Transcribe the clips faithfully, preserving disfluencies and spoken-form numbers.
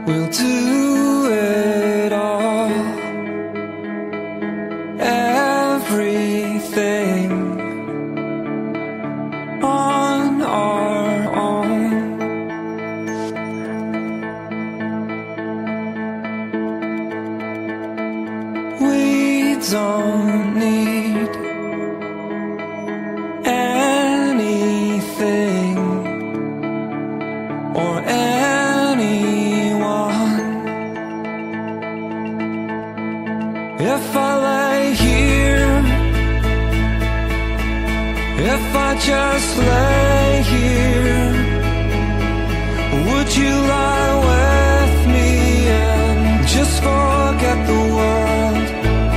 We'll do it all, everything on our own. We don't need anything or anyone. If I lay here, if I just lay here, would you lie with me and just forget the world?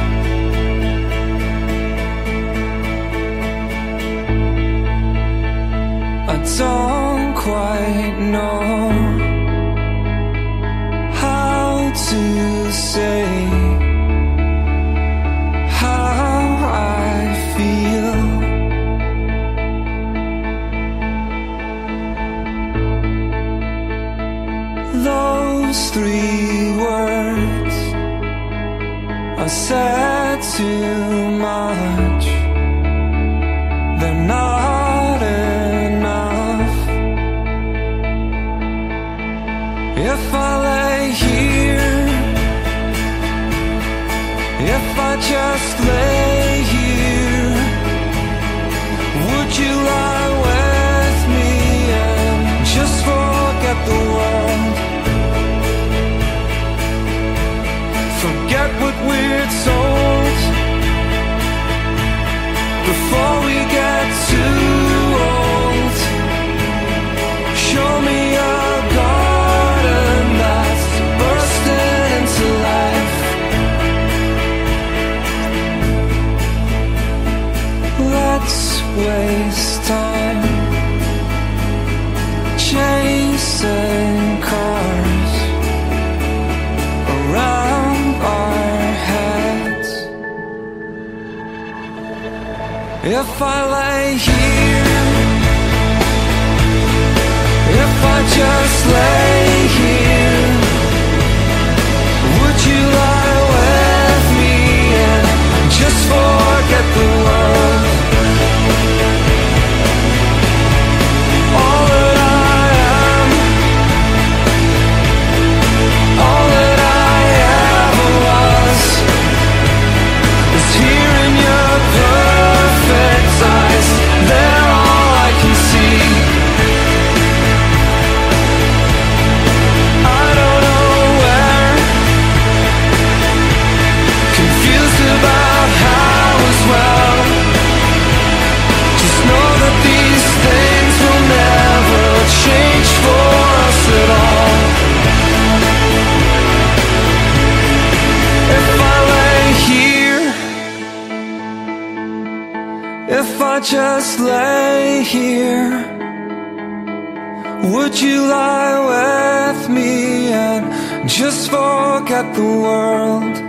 I don't quite know how to say how I feel. Those three words are said too much. They're not enough. If I lay here, if I just lay here, would you lie with me and just forget the world? Forget what we're told before we get too old. Show me a garden that's bursting into life. Let's waste time chasing cars around our heads. If I lay here, if I just lay here, would you lie with me and just forget the world? All that I am, all that I ever was, is here in your perfect eyes. They're all I can see. I don't know where, confused about how as well. Just know that these things will never change for us at all. If I lay here, if I just lay here, would you lie with me and just forget the world?